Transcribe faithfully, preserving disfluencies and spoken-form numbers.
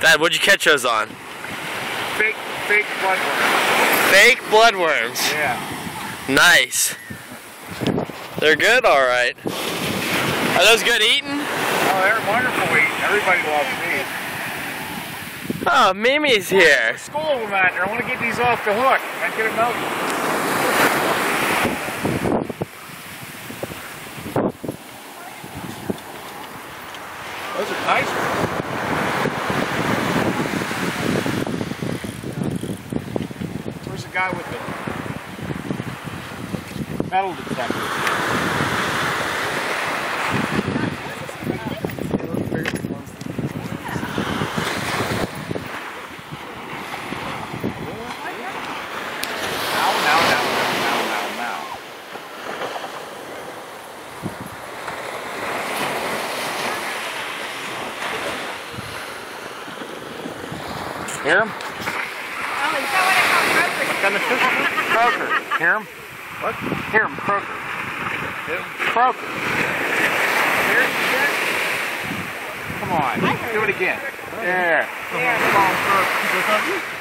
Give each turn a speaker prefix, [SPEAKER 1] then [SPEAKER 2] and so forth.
[SPEAKER 1] Dad, what'd you catch those on?
[SPEAKER 2] Fake, fake bloodworms.
[SPEAKER 1] Fake bloodworms.
[SPEAKER 2] Yeah.
[SPEAKER 1] Nice. They're good, all right. Are those good eating?
[SPEAKER 2] Oh, they're wonderful eating. Everybody loves these.
[SPEAKER 1] Oh, Mimi's here.
[SPEAKER 2] There's a school of them out there. I want to get these off the hook. I get them out. Those are nice ones. Where's the guy with the metal detector? Hear him?
[SPEAKER 3] Oh, is that what I call croakers?
[SPEAKER 2] What kind of fish? Croaker. Hear him? What? Hear him, croaker. Croaker. Hear it again? Come on, do it again. There.
[SPEAKER 3] Yeah.
[SPEAKER 2] Come on, croaker.